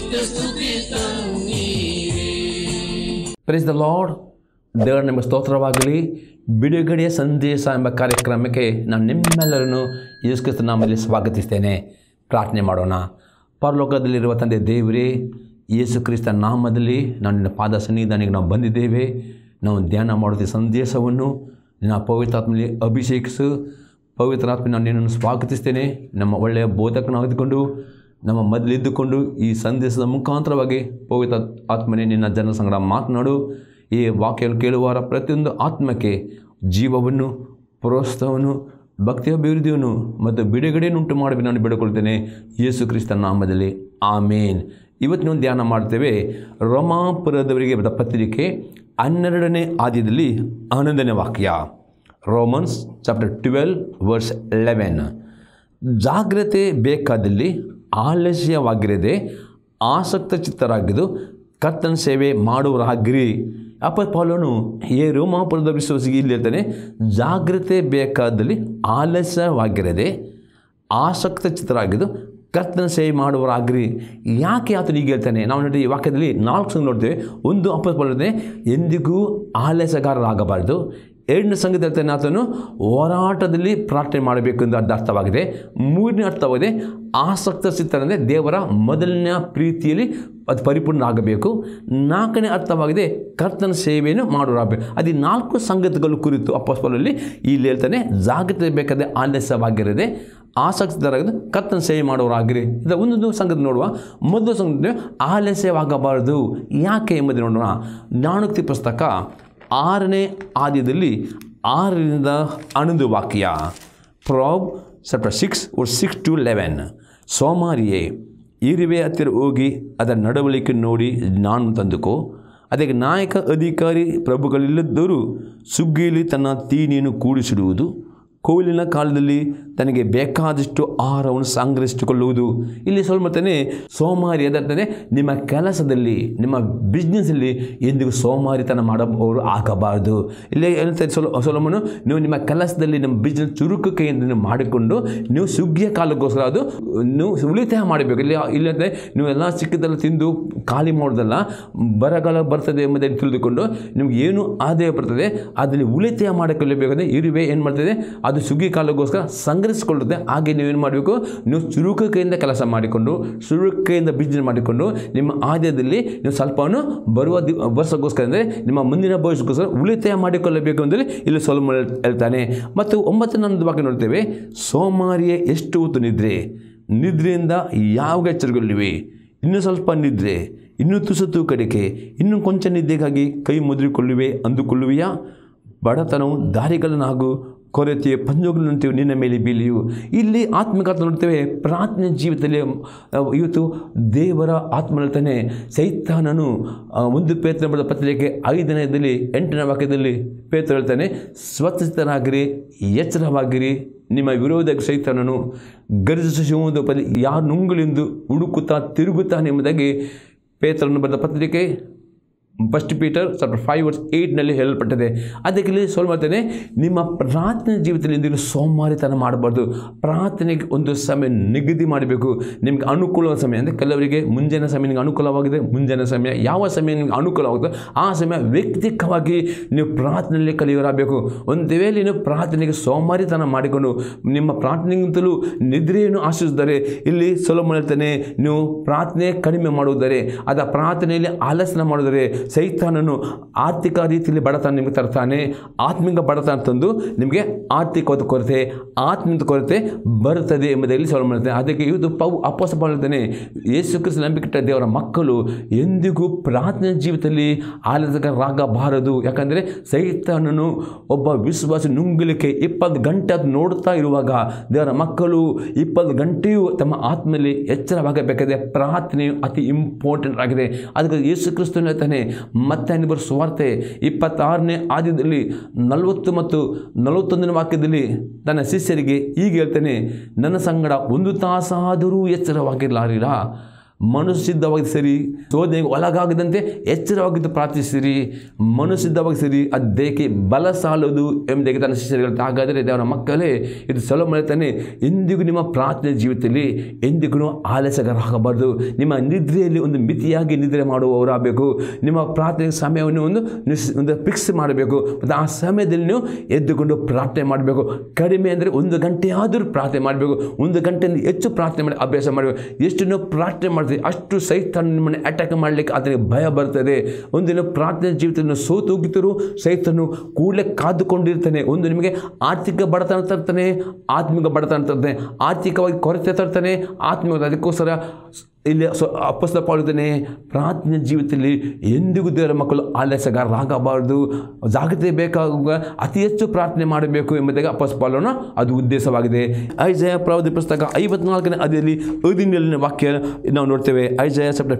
Praise the lord. ದೇವರ ನಿಮಗೆ ಸ್ತೋತ್ರವಾಗಲಿ. ಬಿಡುಗಡೆಯ ಸಂದೇಶ ಎಂಬ ಕಾರ್ಯಕ್ರಮಕ್ಕೆ ನಾನು ನಿಮ್ಮೆಲ್ಲರನ್ನು ಯೇಸು ಕ್ರಿಸ್ತ ನಾಮದಲ್ಲಿ ಸ್ವಾಗತಿಸ್ತೇನೆ. ಪ್ರಾರ್ಥನೆ ಮಾಡೋಣ. ಪರಲೋಕದಲ್ಲಿರುವ ತಂದೆ ದೇವರೇ, ಯೇಸು ಕ್ರಿಸ್ತ ನಾಮದಲ್ಲಿ ನಾನು ನಿನ್ನ ಪಾದ ಸನ್ನಿಧಾನಕ್ಕೆ ನಾವು ಬಂದಿದ್ದೇವೆ. ನಾವು ಧ್ಯಾನ ಮಾಡುವ ಸಂದೇಶವನ್ನು ನಿನ್ನ ಪವಿತ್ರಾತ್ಮಲ್ಲಿ ಅಭಿಷೇಕಿಸು. ಪವಿತ್ರಾತ್ಮ ನಾನು ನಿನ್ನನ್ನು ಸ್ವಾಗತಿಸ್ತೇನೆ. ನಮ್ಮ ಒಳ್ಳೆಯ ಬೋಧಕನಾಗಿದ್ದುಕೊಂಡು ನಮ್ಮ ಮೊದಲಿದ್ದುಕೊಂಡು ಈ ಸಂದೇಶದ ಮುಖಾಂತರವಾಗಿ ಪವಿತ್ರ ಆತ್ಮನೇ ನಿನ್ನ ಜನ ಸಂಗಡ ಮಾತನಾಡು. ಈ ವಾಕ್ಯ ಕೇಳುವವರ ಪ್ರತಿಯೊಂದು ಆತ್ಮಕ್ಕೆ ಜೀವವನ್ನು, ಪ್ರೋತ್ಸಾಹವನ್ನು, ಭಕ್ತಿಯ ಅಭಿವೃದ್ಧಿಯನ್ನು ಮತ್ತು ಬಿಡುಗಡೆಯನ್ನುಂಟು ಮಾಡಿ ನಾನು ಬೇಡಿಕೊಳ್ತೇನೆ ಯೇಸು ಕ್ರಿಸ್ತ ನಾಮದಲ್ಲಿ, ಆಮೇನ್. ಇವತ್ತಿನ ಧ್ಯಾನ ಮಾಡ್ತೇವೆ ರೋಮಾಪುರದವರಿಗೆ ಬರೆದ ಪತ್ರಿಕೆ 12ನೇ ಅಧ್ಯಾಯದಲ್ಲಿ 11ನೇ ವಾಕ್ಯ. Romans chapter 12 verse 11. ಜಾಗ್ರತೆ ಬೇಕಾದಲ್ಲಿ ಆಲಸ್ಯವಾಗಿರದೆ ಆಸಕ್ತ ಚಿತ್ತರಾಗಿದ್ದು ಕರ್ತನ ಸೇವೆ ಮಾಡುವರಾಗಿರಿ. ಪೌಲನು ಈ ರೋಮಾಪುರದ ವಿಶ್ವಾಸಿಗೆ ಇಲ್ಲಿ ಹೇಳ್ತಾನೆ, ಜಾಗ್ರತೆ ಬೇಕಾದಲ್ಲಿ ಆಲಸ್ಯವಾಗಿರದೆ ಆಸಕ್ತ ಚಿತ್ತರಾಗಿದ್ದು ಕರ್ತನ ಸೇವೆ ಮಾಡುವರಾಗಿರಿ. ಯಾಕೆ ಆತನು ಈಗ ಹೇಳ್ತಾನೆ? ನಾವು ನೋಡಿ ಈ ವಾಕ್ಯದಲ್ಲಿ 4 ಸಂಗತಿ ನೋಡ್ತೇವೆ. ಒಂದು, ಅಪೊಸ್ತಲನೇ ಎಂದಿಗೂ ಆಲಸ್ಯಗಾರರಾಗಬಾರ್ದು. 2ನೇ ಸಂಗತಿ ಹೇಳ್ತಾನೆ, ಆತನು ಹೋರಾಟದಲ್ಲಿ ಪ್ರಾರ್ಥನೆ ಮಾಡಬೇಕು ಎಂದು ಅರ್ಥವಾಗಿದೆ. 3ನೇ ಅರ್ಥವಾಗಿದೆ ಆಸಕ್ತ ಚಿತ್ತರಂದರೆ ದೇವರ ಮೊದಲನೇ ಪ್ರೀತಿಯಲ್ಲಿ ಅದು ಪರಿಪೂರ್ಣ ಆಗಬೇಕು. 4ನೇ ಅರ್ಥವಾಗಿದೆ ಕರ್ತನ ಸೇವೆಯನ್ನು ಮಾಡೋರಾಗಬೇಕು. ಅದು 4 ಸಂಗತಿಗಳು ಕುರಿತು ಅಪೊಸ್ತಲರಲ್ಲಿ ಇಲ್ಲಿ ಹೇಳ್ತಾನೆ, ಜಾಗ್ರತೆ ಬೇಕಾದರೆ ಆಲಸ್ಯವಾಗಿರದೆ ಆಸಕ್ತರಾಗಿದ್ದು ಕರ್ತನ ಸೇವೆ ಮಾಡೋರಾಗಿರಿ. ಇದು ಒಂದೊಂದು ಸಂಗತಿ ನೋಡುವ. ಮೊದಲು ಸಂಗತಿ ಆಲಸ್ಯವಾಗಬಾರದು. ಯಾಕೆ ಎಂಬುದು ನೋಡೋಣ. ಜ್ಞಾನೋಕ್ತಿ ಪುಸ್ತಕ 6ನೇ ಅಧ್ಯಾಯದಲ್ಲಿ 6ರಿಂದ 11 ವಾಕ್ಯ. Prov chapter 6 verse 6 to 11. ಸೋಮಾರಿಯೇ, ಇರುವೆ ಹತ್ತಿರ ಹೋಗಿ ಅದರ ನಡವಳಿಕೆ ನೋಡಿ ಜ್ಞಾನ ತಂದುಕೋ. ಅದಕ್ಕೆ ನಾಯಕ, ಅಧಿಕಾರಿ, ಪ್ರಭುಗಳಿಲ್ಲದವರು ಸುಗ್ಗಿಯಲ್ಲಿ ತನ್ನ ತೀನಿಯನ್ನು ಕೂಡಿಸಿಡುವುದು, ಕೊಯ್ಲಿನ ಕಾಲದಲ್ಲಿ ತನಗೆ ಬೇಕಾದಷ್ಟು ಆಹಾರವನ್ನು ಸಂಗ್ರಹಿಸಿಕೊಳ್ಳುವುದು. ಇಲ್ಲಿ ಹೇಳ್ತಾನೆ ಸೋಮಾರಿ ಅದರ್ಥನೆ ನಿಮ್ಮ ಕೆಲಸದಲ್ಲಿ, ನಿಮ್ಮ ಬಿಸ್ನೆಸ್ಸಲ್ಲಿ ಎಂದಿಗೂ ಸೋಮಾರಿತನ ಮಾಡೋರು ಆಗಬಾರ್ದು. ಇಲ್ಲಿ ಹೇಳ್ತಾರೆ ಸೊಲೊಮೋನು, ನೀವು ನಿಮ್ಮ ಕೆಲಸದಲ್ಲಿ ನಿಮ್ಮ ಬಿಸ್ನೆಸ್ ಚುರುಕು ಕೈಯಿಂದ ಮಾಡಿಕೊಂಡು ನೀವು ಸುಗ್ಗಿಯ ಕಾಲಕ್ಕೋಸ್ಕರ ಅದು ನೀವು ಉಳಿತಾಯ ಮಾಡಬೇಕು. ಇಲ್ಲಿ ನೀವು ಎಲ್ಲ ಸಿಕ್ಕಿದ್ದೆಲ್ಲ ತಿಂದು ಖಾಲಿ ಮಾಡೋದಲ್ಲ, ಬರಗಾಲ ಬರ್ತದೆ ಎಂಬುದನ್ನು ತಿಳಿದುಕೊಂಡು ನಿಮ್ಗೆ ಏನು ಆದಾಯ ಬರ್ತದೆ ಅದರಲ್ಲಿ ಉಳಿತಾಯ ಮಾಡಿಕೊಳ್ಳಬೇಕಂದ್ರೆ ಇರುವೆ ಏನು ಮಾಡ್ತದೆ, ಅದು ಸುಗ್ಗಿ ಕಾಲಕ್ಕೋಸ್ಕರ ಸಂಗ್ರಹಿಸಿಕೊಳ್ಳುತ್ತೆ. ಹಾಗೆ ನೀವೇನು ಮಾಡಬೇಕು, ನೀವು ಚುರುಕೈಯಿಂದ ಕೆಲಸ ಮಾಡಿಕೊಂಡು ಚುರುಕೈಯಿಂದ ಬಿಸ್ನೆಸ್ ಮಾಡಿಕೊಂಡು ನಿಮ್ಮ ಆದಾಯದಲ್ಲಿ ನೀವು ಸ್ವಲ್ಪವನ್ನು ಬರುವ ವರ್ಷಕ್ಕೋಸ್ಕರ ಅಂದರೆ ನಿಮ್ಮ ಮುಂದಿನ ಭವಿಷ್ಯಕ್ಕೋಸ್ಕರ ಉಳಿತಾಯ ಮಾಡಿಕೊಳ್ಳಬೇಕು ಅಂದರೆ ಇಲ್ಲಿ ಸೊಲೊಮೋನ ಹೇಳ್ತಾನೆ. ಮತ್ತು 9ನೇ ವಾಕ್ಯ ನೋಡ್ತೇವೆ, ಸೋಮಾರಿಯೇ ಎಷ್ಟು ಹೊತ್ತು ನಿದ್ರೆ, ನಿದ್ರೆಯಿಂದ ಯಾವ ಎಚ್ಚರಗೊಳ್ಳಿವೆ, ಇನ್ನೂ ಸ್ವಲ್ಪ ನಿದ್ರೆ, ಇನ್ನೂ ತುಸು ತೂಕಡಿಕೆ, ಇನ್ನೂ ಕೊಂಚ ನಿದ್ದೆಗಾಗಿ ಕೈ ಮುದ್ರಿಕೊಳ್ಳುವೆ ಅಂದುಕೊಳ್ಳುವೆಯಾ? ಬಡತನವು ದಾರಿಗಳನ್ನಾಗೂ ಕೊರತೆಯ ಪಂಜುಗಳಂತೆಯೂ ನಿನ್ನ ಮೇಲೆ ಬೀಳಿಯು. ಇಲ್ಲಿ ಆತ್ಮಿಕ ನೋಡ್ತೇವೆ. ಪ್ರಾರ್ಥನೆ ಜೀವಿತದಲ್ಲಿ ಇವತ್ತು ದೇವರ ಆತ್ಮ ಹೇಳ್ತಾನೆ, ಸೈತಾನನು 1 ಪೇತ್ರನ ಬರೆದ ಪತ್ರಿಕೆ 5ನೇ ಅಧ್ಯಾಯದಲ್ಲಿ 8ನೇ ವಾಕ್ಯದಲ್ಲಿ ಪೇತ್ರ ಹೇಳ್ತಾನೆ, ಸ್ವತಂತ್ರರಾಗಿರಿ, ಎಚ್ಚರವಾಗಿರಿ, ನಿಮ್ಮ ವಿರೋಧ ಸೈತಾನನು ಗರ್ಜಿಸುವುದು ಯಾರು ನುಂಗಲೆಂದು ಹುಡುಕುತ್ತಾ ತಿರುಗುತ್ತಾನೆ ಎಂಬುದಾಗಿ ಪೇತ್ರನು ಬರೆದ ಪತ್ರಿಕೆ 1 ಪೀಟರ್ ಚಾಪ್ಟರ್ 5 ವರ್ಸ್ 8ನಲ್ಲಿ ಹೇಳಲ್ಪಟ್ಟಿದೆ. ಅದಕ್ಕೆ ಇಲ್ಲಿ ಮಾಡ್ತೇನೆ, ನಿಮ್ಮ ಪ್ರಾರ್ಥನೆ ಜೀವಿತದಲ್ಲಿ ಎಂದಿಗೂ ಸೋಮಾರಿತನ ಮಾಡಬಾರ್ದು. ಪ್ರಾರ್ಥನೆಗೆ ಒಂದು ಸಮಯ ನಿಗದಿ ಮಾಡಬೇಕು. ನಿಮ್ಗೆ ಅನುಕೂಲವಾದ ಸಮಯ ಅಂದರೆ ಕೆಲವರಿಗೆ ಮುಂಜಾನೆ ಸಮಯ ನಿಮಗೆ ಅನುಕೂಲವಾಗಿದೆ, ಮುಂಜಾನೆ ಸಮಯ ಯಾವ ಸಮಯ ನಿಮಗೆ ಅನುಕೂಲವಾಗುತ್ತೋ ಆ ಸಮಯ ವೈಯಕ್ತಿಕವಾಗಿ ನೀವು ಪ್ರಾರ್ಥನೆಯಲ್ಲಿ ಕಲಿಯೋರಾಗಬೇಕು. ಒಂದು ವೇಳೆ ನೀವು ಪ್ರಾರ್ಥನೆಗೆ ಸೋಮಾರಿತನ ಮಾಡಿಕೊಂಡು ನಿಮ್ಮ ಪ್ರಾರ್ಥನೆಗಿಂತಲೂ ನಿದ್ರೆಯನ್ನು ಆಶ್ರಯಿಸಿದರೆ ಇಲ್ಲಿ ಸೊಲೊಮೋನ ಹೇಳ್ತಾನೆ, ನೀವು ಪ್ರಾರ್ಥನೆ ಕಡಿಮೆ ಮಾಡುವುದರೆ, ಅದ ಪ್ರಾರ್ಥನೆಯಲ್ಲಿ ಆಲಸ್ಯ ಮಾಡುವುದರೆ ಸೈತಾನನು ಆರ್ಥಿಕ ರೀತಿಯಲ್ಲಿ ಬಡತನ ನಿಮಗೆ ತರ್ತಾನೆ. ಆತ್ಮಿಕ ಬಡತನ ತಂದು ನಿಮಗೆ ಆರ್ಥಿಕವಾದ ಕೊರತೆ, ಆತ್ಮೀಯದ ಕೊರತೆ ಬರುತ್ತದೆ ಎಂಬುದಾಗಿ ಸೊಲೊಮೋನ ಹೇಳ್ತಾನೆ. ಅದಕ್ಕೆ ಇವತ್ತು ಅಪೊಸ್ತಲ ಪೌಲ ಹೇಳ್ತಾನೆ, ಯೇಸು ಕ್ರಿಸ್ತ ನಂಬಿಕೆ ದೇವರ ಮಕ್ಕಳು ಎಂದಿಗೂ ಪ್ರಾರ್ಥನೆ ಜೀವಿತದಲ್ಲಿ ಆಲಸ್ಯರಾಗಬಾರದು. ಯಾಕಂದರೆ ಸೈತಾನನು ಒಬ್ಬ ವಿಶ್ವಾಸ ನುಂಗಲಿಕ್ಕೆ 20 ಗಂಟೆ ಅದು ನೋಡ್ತಾ ಇರುವಾಗ ದೇವರ ಮಕ್ಕಳು 20 ಗಂಟೆಯೂ ತಮ್ಮ ಆತ್ಮದಲ್ಲಿ ಎಚ್ಚರವಾಗಬೇಕಾದ್ರೆ ಪ್ರಾರ್ಥನೆಯು ಅತಿ ಇಂಪಾರ್ಟೆಂಟ್ ಆಗಿದೆ. ಅದಕ್ಕೆ ಯೇಸು ಕ್ರಿಸ್ತನು ಹೇಳ್ತಾನೆ, ಮತ್ತಾಯನ ಬರೆದ ಸುವಾರ್ತೆ 26ನೇ ಅಧ್ಯಾಯದಲ್ಲಿ 40 ಮತ್ತು 41ನೇ ವಾಕ್ಯದಲ್ಲಿ ತನ್ನ ಶಿಷ್ಯರಿಗೆ ಹೀಗೆ ಹೇಳ್ತಾನೆ, ನನ್ನ ಸಂಗಡ 1 ತಾಸಾದರೂ ಎಚ್ಚರವಾಗಿರಲಾರಿರಾ? ಮನಸ್ಸಿದ್ಧವಾಗಿ ಸರಿ, ಶೋಧನೆಗೆ ಒಳಗಾಗದಂತೆ ಎಚ್ಚರವಾಗಿದ್ದು ಪ್ರಾರ್ಥಿಸಿರಿ. ಮನಸ್ಸಿದ್ಧವಾಗಿ ಸರಿ, ಅದು ದೇಹಕ್ಕೆ ಬಲ ಸಾಲದು ಎಂಬುದಾಗಿ ತನ್ನ ಶಿಷ್ಯರು. ಹಾಗಾದರೆ ದೇವರ ಮಕ್ಕಳೇ, ಇದು ಸೊಲೊಮೋನ ಹೇಳ್ತಾನೆ, ಎಂದಿಗೂ ನಿಮ್ಮ ಪ್ರಾರ್ಥನೆ ಜೀವಿತದಲ್ಲಿ ಎಂದಿಗೂ ಆಲಸ್ಯಗಾರರಾಗಬಾರ್ದು. ನಿಮ್ಮ ನಿದ್ರೆಯಲ್ಲಿ ಒಂದು ಮಿತಿಯಾಗಿ ನಿದ್ರೆ ಮಾಡುವವರಾಗಬೇಕು. ನಿಮ್ಮ ಪ್ರಾರ್ಥನೆ ಸಮಯವನ್ನು ಒಂದು ಫಿಕ್ಸ್ ಮಾಡಬೇಕು. ಮತ್ತು ಆ ಸಮಯದಲ್ಲಿ ನೀವು ಎದ್ದುಕೊಂಡು ಪ್ರಾರ್ಥನೆ ಮಾಡಬೇಕು. ಕಡಿಮೆ ಅಂದರೆ 1 ಗಂಟೆ ಆದರೂ ಪ್ರಾರ್ಥನೆ ಮಾಡಬೇಕು. 1 ಗಂಟೆಯಿಂದ ಹೆಚ್ಚು ಪ್ರಾರ್ಥನೆ ಮಾಡಿ ಅಭ್ಯಾಸ ಮಾಡಬೇಕು. ಎಷ್ಟು ನೀವು ಪ್ರಾರ್ಥನೆ ಮಾಡ್ತೀವಿ ಅಷ್ಟು ಸೈತಾನ ನಿಮ್ಮನ್ನು ಅಟ್ಯಾಕ್ ಮಾಡಲಿಕ್ಕೆ ಆತನಿಗೆ ಭಯ ಬರ್ತದೆ. ಒಂದಿನ ಪ್ರಾರ್ಥನೆ ಜೀವಿತವನ್ನು ಸೋತು ಹೋಗಿದ್ದರೂ ಸೈತಾನು ಕೂಡಲೇ ಕಾದುಕೊಂಡಿರ್ತಾನೆ. ಒಂದು ನಿಮಗೆ ಆರ್ಥಿಕ ಬಡತನ ತರ್ತಾನೆ, ಆತ್ಮಿಕ ಬಡತನ ತರ್ತಾನೆ, ಆರ್ಥಿಕವಾಗಿ ಕೊರತೆ ತರ್ತಾನೆ, ಆತ್ಮಿಕ. ಅದಕ್ಕೋಸ್ಕರ ಇಲ್ಲಿ ಅಪೊಸ್ತಲ ಪೌಲ ಹೇಳ್ತಾನೆ, ಪ್ರಾರ್ಥನೆ ಜೀವಿತದಲ್ಲಿ ಎಂದಿಗೂ ದೇವರ ಮಕ್ಕಳು ಆಲಸ್ಯಗಾರರಾಗಬಾರದು. ಜಾಗ್ರತೆ ಬೇಕಾಗುವ ಅತಿ ಹೆಚ್ಚು ಪ್ರಾರ್ಥನೆ ಮಾಡಬೇಕು ಎಂಬುದಾಗಿ ಅಪೊಸ್ತಲ ಪೌಲನ ಅದು ಉದ್ದೇಶವಾಗಿದೆ. ಐಜಾಯ ಪ್ರವಾದಿ ಪುಸ್ತಕ 54ನೇ ಅಧ್ಯಾಯದಲ್ಲಿ 17ನೇ ವಾಕ್ಯ ನಾವು ನೋಡ್ತೇವೆ. ಐಜಾಯ ಚಾಪ್ಟರ್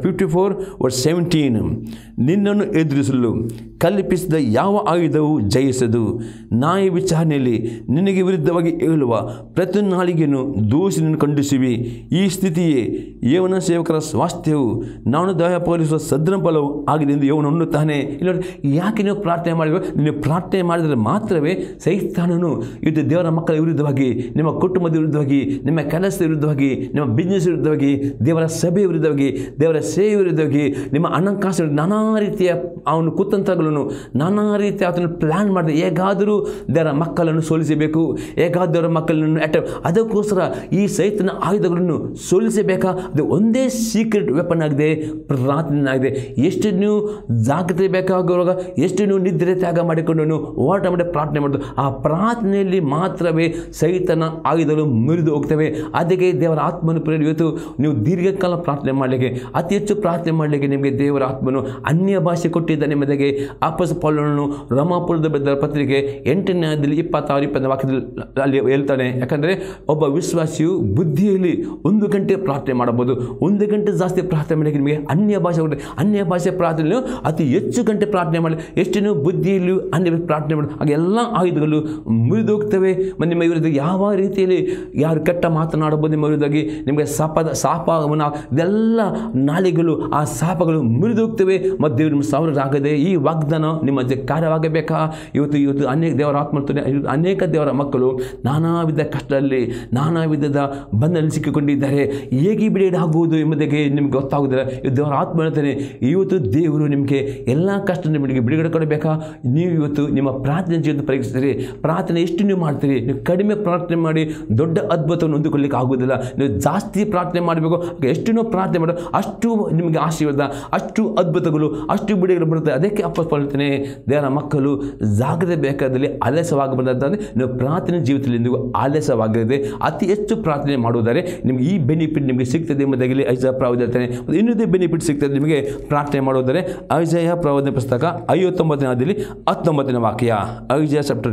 54:17, ನಿನ್ನನ್ನು ಎದುರಿಸಲು ಕಲ್ಪಿಸಿದ ಯಾವ ಆಯುಧವು ಜಯಿಸದು. ನ್ಯಾಯ ವಿಚಾರಣೆಯಲ್ಲಿ ನಿನಗೆ ವಿರುದ್ಧವಾಗಿ ಹೇಳುವ ಪ್ರತಿ ನಾಲಿಗೆಯನ್ನು ದೋಷಿಯನ್ನು ಖಂಡಿಸುವಿ. ಈ ಸ್ಥಿತಿಯೇ ಯೇವನ ಸೇವಕರ ಸ್ವಾಸ್ಥ್ಯವು, ನಾನು ದಯಪಾಲಿಸುವ ಸದ್ರಫಲವು ಆಗಿದೆ ಎಂದು ಯೇವನು ಅನ್ನುತ್ತಾನೆ. ಇಲ್ಲ, ಯಾಕೆ ನೀವು ಪ್ರಾರ್ಥನೆ ಮಾಡಬೇಕು? ನೀವು ಪ್ರಾರ್ಥನೆ ಮಾಡಿದರೆ ಮಾತ್ರವೇ ಸೈತಾನನು ಇದು ದೇವರ ಮಕ್ಕಳ ವಿರುದ್ಧವಾಗಿ, ನಿಮ್ಮ ಕುಟುಂಬದ ವಿರುದ್ಧವಾಗಿ, ನಿಮ್ಮ ಕೆಲಸದ ವಿರುದ್ಧವಾಗಿ, ನಿಮ್ಮ ಬಿಸ್ನೆಸ್ ವಿರುದ್ಧವಾಗಿ, ದೇವರ ಸಭೆಯ ವಿರುದ್ಧವಾಗಿ, ದೇವರ ಸೇವೆ ವಿರುದ್ಧವಾಗಿ, ನಿಮ್ಮ ಹಣಕಾಸು ನಾನಾ ರೀತಿಯ ಅವನು ಕುತಂತ್ರಗಳನ್ನು, ನಾನಾ ರೀತಿಯ ಅದನ್ನು ಪ್ಲ್ಯಾನ್ ಮಾಡಿದೆ. ಹೇಗಾದರೂ ದೇವರ ಮಕ್ಕಳನ್ನು ಸೋಲಿಸಬೇಕು, ಹೇಗಾದರೂ ದೇವರ ಮಕ್ಕಳನ್ನು ಅದಕ್ಕೋಸ್ಕರ ಈ ಸೈತನ ಆಯುಧಗಳನ್ನು ಸೋಲಿಸಬೇಕಾ? ಅದು ಒಂದೇ ಸೀಕ್ರೆಟ್ ವೆಪನ್ ಆಗಿದೆ, ಪ್ರಾರ್ಥನೆ ಆಗಿದೆ. ಎಷ್ಟು ನೀವು ಜಾಗ್ರತೆ ಬೇಕಾಗುವಾಗ, ಎಷ್ಟು ನೀವು ನಿದ್ರೆ ತ್ಯಾಗ ಮಾಡಿಕೊಂಡು ಹೋರಾಟ ಮಾಡಿ ಪ್ರಾರ್ಥನೆ ಮಾಡೋದು, ಆ ಪ್ರಾರ್ಥನೆಯಲ್ಲಿ ಮಾತ್ರವೇ ಸೈತನ ಆಯುಧಗಳು ಮುರಿದು ಹೋಗ್ತವೆ. ಅದಕ್ಕೆ ದೇವರ ಆತ್ಮನು ಇವತ್ತು ನೀವು ದೀರ್ಘಕಾಲ ಪ್ರಾರ್ಥನೆ ಮಾಡಲಿಕ್ಕೆ, ಅತಿ ಹೆಚ್ಚು ಪ್ರಾರ್ಥನೆ ಮಾಡಲಿಕ್ಕೆ ನಿಮಗೆ ದೇವರ ಆತ್ಮನು ಅನ್ಯ ಭಾಷೆ ಕೊಟ್ಟಿದ್ದಾನೆ ಎಂಬುದಾಗಿ ಅಪೊಸ್ತಲ ಪೌಲನು ರೋಮಾಪುರದ ಬರೆದ ಪತ್ರಿಕೆ 8ನೇ ಅಧ್ಯಾಯದಲ್ಲಿ 26-20 ವಾಕ್ಯದಲ್ಲಿ ಅಲ್ಲಿ ಹೇಳ್ತಾನೆ. ಯಾಕಂದರೆ ಒಬ್ಬ ವಿಶ್ವಾಸಿಯು ಬುದ್ಧಿಯಲ್ಲಿ 1 ಗಂಟೆ ಪ್ರಾರ್ಥನೆ ಮಾಡಬಹುದು. 1 ಗಂಟೆ ಜಾಸ್ತಿ ಪ್ರಾರ್ಥನೆ ಮಾಡಲಿಕ್ಕೆ ನಿಮಗೆ ಅನ್ಯ ಭಾಷೆ ಕೊಟ್ಟರೆ, ಅನ್ಯ ಭಾಷೆ ಪ್ರಾರ್ಥನೆಯು ಅತಿ ಹೆಚ್ಚು ಗಂಟೆ ಪ್ರಾರ್ಥನೆ ಮಾಡಿ, ಎಷ್ಟು ನೀವು ಬುದ್ಧಿಯಲ್ಲಿಯೂ ಅನ್ಯ ಪ್ರಾರ್ಥನೆ ಮಾಡಿ, ಹಾಗೆ ಎಲ್ಲ ಆಯುಧಗಳು ಮುರಿದು ಹೋಗ್ತವೆ. ಮತ್ತು ನಿಮ್ಮ ವಿರುದ್ಧ ಯಾವ ರೀತಿಯಲ್ಲಿ ಯಾರು ಕೆಟ್ಟ ಮಾತನಾಡಬಹುದು, ನಿಮ್ಮ ವಿರುದ್ಧವಾಗಿ ನಿಮಗೆ ಶಾಪವನ್ನು ಇದೆಲ್ಲ ನಾಲಿಗಳು, ಆ ಶಾಪಗಳು ಮುರಿದು ಹೋಗ್ತವೆ. ಮತ್ತು ದೇವರು ನಿಮ್ಮ ಸಾವಿರರಾಗದೆ ಈ ವಾಗ್ದಾನ ನಿಮ್ಮ ಕಾರ್ಯವಾಗಬೇಕಾ? ಇವತ್ತು ಅನೇಕ ದೇವರ ಆತ್ಮ, ಅನೇಕ ದೇವರ ಮಕ್ಕಳು ನಾನಾ ವಿಧ ಕಷ್ಟದಲ್ಲಿ, ನಾನಾ ವಿಧದ ಬಂಧನಲ್ಲಿ ಸಿಕ್ಕಿಕೊಂಡಿದ್ದಾರೆ. ಹೇಗೆ ಬಿಡುಗಡೆ ಆಗುವುದು ಎಂಬುದಕ್ಕೆ ನಿಮಗೆ ಗೊತ್ತಾಗುವುದಿಲ್ಲ. ದೇವರ ಆತ್ಮ ಹೇಳ್ತಾನೆ, ಇವತ್ತು ದೇವರು ನಿಮಗೆ ಎಲ್ಲ ಕಷ್ಟ ನಿಮಗೆ ಬಿಡುಗಡೆ ಕೊಡಬೇಕಾ? ನೀವು ಇವತ್ತು ನಿಮ್ಮ ಪ್ರಾರ್ಥನೆ ಜೀವನ ಪರೀಕ್ಷಿಸಿರಿ. ಪ್ರಾರ್ಥನೆ ಎಷ್ಟು ನೀವು ಮಾಡ್ತೀರಿ? ನೀವು ಕಡಿಮೆ ಪ್ರಾರ್ಥನೆ ಮಾಡಿ ದೊಡ್ಡ ಅದ್ಭುತವನ್ನು ಹೊಂದಿಕೊಳ್ಳಿಕ್ಕೆ ಆಗುವುದಿಲ್ಲ. ನೀವು ಜಾಸ್ತಿ ಪ್ರಾರ್ಥನೆ ಮಾಡಬೇಕು. ಎಷ್ಟು ನೀವು ಪ್ರಾರ್ಥನೆ ಮಾಡೋ ಅಷ್ಟು ನಿಮಗೆ ಆಶೀರ್ವಾದ, ಅಷ್ಟು ಅದ್ಭುತಗಳು, ಅಷ್ಟು ಬಿಡುಗಡೆ ಬರುತ್ತೆ. ಅದಕ್ಕೆ ಅಪೊಸ್ತಲ ಹೇಳ್ತಾನೆ, ದೇವರ ಮಕ್ಕಳು ಜಾಗ್ರತೆ ಬೇಕಾದಲ್ಲಿ ಆಲಸ್ಯವಾಗಬಾರದಂತಂದರೆ ನೀವು ಪ್ರಾರ್ಥನೆ ಜೀವಿತದಲ್ಲಿ ಎಂದಿಗೂ ಆಲಸ್ಯವಾಗದೆ ಅತಿ ಹೆಚ್ಚು ಪ್ರಾರ್ಥನೆ ಮಾಡುವುದಾದರೆ ನಿಮಗೆ ಈ ಬೆನಿಫಿಟ್ ನಿಮಗೆ ಸಿಗ್ತದೆ ಎಂಬುದಾಗಿ ಐಜಾಯ ಪ್ರವಾದಿ ಹೇಳ್ತಾನೆ. ಇನ್ನೊಂದೇ ಬೆನಿಫಿಟ್ ಸಿಗ್ತದೆ ನಿಮಗೆ ಪ್ರಾರ್ಥನೆ ಮಾಡುವುದಾದರೆ. ಐಜಾಯ ಪ್ರವಾದಿ ಪುಸ್ತಕ 59ನೇ ಅಧ್ಯಾಯದಲ್ಲಿ 19ನೇ ವಾಕ್ಯ. ಐಜಾಯ ಚಾಪ್ಟರ್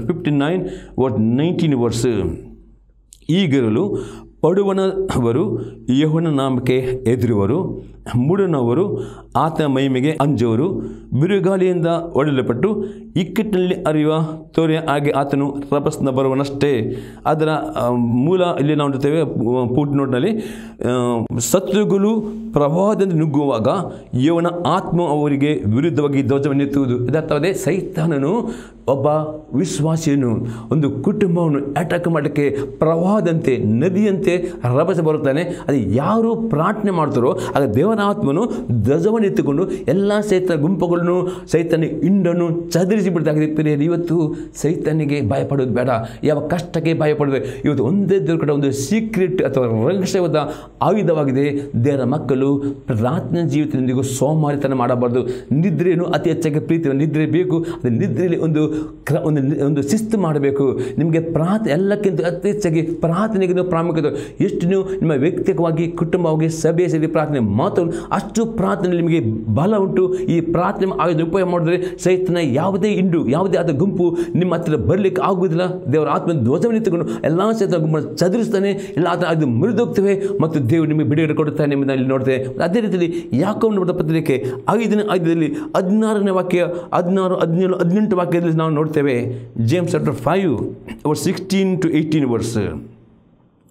59:19 ಈಗಿರಲು ಪಡುವನವರು ಯೆಹೋವನ ನಾಮಕ್ಕೆ ಹೆದರುವರು, ಮೂಢನವರು ಆತನ ಮಹಿಮೆಗೆ ಅಂಜುವರು, ಬಿರುಗಾಳಿಯಿಂದ ಹೊಡೆಯಲ್ಪಟ್ಟು ಇಕ್ಕಟ್ಟಿನಲ್ಲಿ ಹರಿಯುವ ತೊರೆ ಹಾಗೆ ಆತನು ರಭಸದಿಂದ ಬರುವನಷ್ಟೇ. ಅದರ ಮೂಲ ಇಲ್ಲಿ ನಾವು ನೋಡ್ತೇವೆ ಫುಟ್ ನೋಟ್ನಲ್ಲಿ, ಶತ್ರುಗಳು ಪ್ರವಾಹದಿಂದ ನುಗ್ಗುವಾಗ ಯೆಹೋವನ ಆತ್ಮ ಅವರಿಗೆ ವಿರುದ್ಧವಾಗಿ ಧ್ವಜವನ್ನೆತ್ತುವುದು. ಇದರ್ಥವಾದ ಸೈತಾನನು ಒಬ್ಬ ವಿಶ್ವಾಸಿಯನ್ನು, ಒಂದು ಕುಟುಂಬವನ್ನು ಅಟ್ಯಾಕ್ ಮಾಡಲಿಕ್ಕೆ ಪ್ರವಾಹದಂತೆ, ನದಿಯಂತೆ ರಭಸ ಬರುತ್ತಾನೆ. ಅದು ಯಾರು ಪ್ರಾರ್ಥನೆ ಮಾಡ್ತಾರೋ ಆಗ ದೇವರ ಆತ್ಮನು ಧ್ವಜವನ್ನು ಎತ್ತಿಕೊಂಡು ಎಲ್ಲ ಸೈತನ ಗುಂಪುಗಳನ್ನು, ಸೈತನ ಹಿಂಡನ್ನು ಚದುರಿಸಿ ಬಿಡ್ತಾಗಿದೆ. ಇವತ್ತು ಸೈತನಿಗೆ ಭಯಪಡೋದು ಬೇಡ, ಯಾವ ಕಷ್ಟಕ್ಕೆ ಭಯಪಡೋದು. ಇವತ್ತು ಒಂದೇ ದೇವರ ಕಡೆ ಒಂದು ಸೀಕ್ರೆಟ್ ಅಥವಾ ರಹಸ್ಯವಾದ ಆಯುಧವಾಗಿದೆ. ದೇವರ ಮಕ್ಕಳು ಪ್ರಾರ್ಥನೆ ಜೀವಿತದೊಂದಿಗೂ ಸೋಮಾರಿತನ ಮಾಡಬಾರ್ದು. ನಿದ್ರೆಯನ್ನು ಅತಿ ಹೆಚ್ಚಾಗಿ ಪ್ರೀತಿ, ನಿದ್ರೆ ಬೇಕು. ಅದು ನಿದ್ರೆಯಲ್ಲಿ ಒಂದು ಶಿಸ್ತು ಮಾಡಬೇಕು. ನಿಮಗೆ ಎಲ್ಲಕ್ಕಿಂತ ಅತಿ ಹೆಚ್ಚಾಗಿ ಪ್ರಾರ್ಥನೆಗೆ ಪ್ರಾಮುಖ್ಯತೆ. ಎಷ್ಟು ನೀವು ನಿಮ್ಮ ವ್ಯಕ್ತಿಗತವಾಗಿ, ಕುಟುಂಬವಾಗಿ, ಸಭೆ ಸೇರಿ ಪ್ರಾರ್ಥನೆ ಮಾತು, ಅಷ್ಟು ಪ್ರಾರ್ಥನೆ ನಿಮಗೆ ಬಲ ಉಂಟು. ಈ ಪ್ರಾರ್ಥನೆ ಆಯುಧ ಉಪಯೋಗ ಮಾಡಿದ್ರೆ ಸೈತನ ಯಾವುದೇ ಹಿಂಡು, ಯಾವುದೇ ಆದ ಗುಂಪು ನಿಮ್ಮ ಹತ್ತಿರ ಬರಲಿಕ್ಕೆ ಆಗುವುದಿಲ್ಲ. ದೇವರ ಆತ್ಮ ಧ್ವಜವನ್ನು ಎತ್ತುಕೊಂಡು ಎಲ್ಲ ಸೈತನ ಗುಂಪನ್ನು ಚದುರಿಸ್ತಾನೆ. ಎಲ್ಲ ಅದು ಮುರಿದೋಗ್ತವೆ ಮತ್ತು ದೇವರು ನಿಮಗೆ ಬಿಡುಗಡೆ ಕೊಡುತ್ತಾನೆ ಎಂಬುದನ್ನು ನೋಡ್ತೇವೆ. ಅದೇ ರೀತಿಯಲ್ಲಿ ಯಾಕೋಬನ ಬರೆದ ಪತ್ರಿಕೆ 5ನೇ ಅಧ್ಯಾಯದಲ್ಲಿ 16ನೇ ವಾಕ್ಯ, 16, 17, 18 ವಾಕ್ಯದಲ್ಲಿ ನಾವು ನೋಡ್ತೇವೆ. James chapter 5:16-18.